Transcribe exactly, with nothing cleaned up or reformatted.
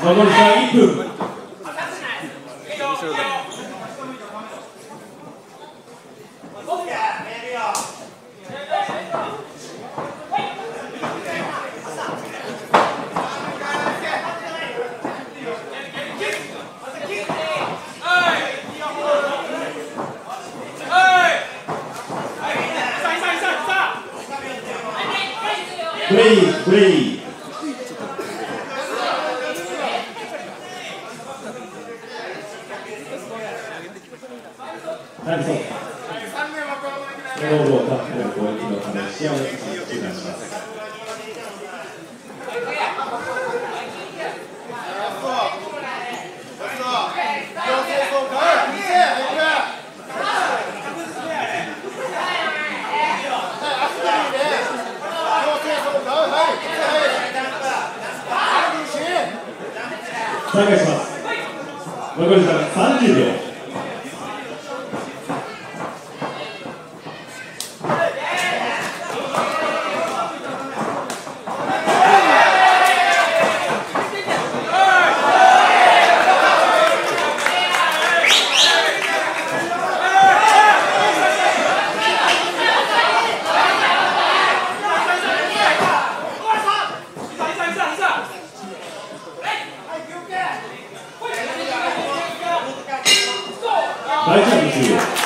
残り時間いっぷん。プレイプレイ何そうボールをタックル攻撃のため試合を中断します。再開します。残り時間さんじゅうびょう。大丈夫ですよ。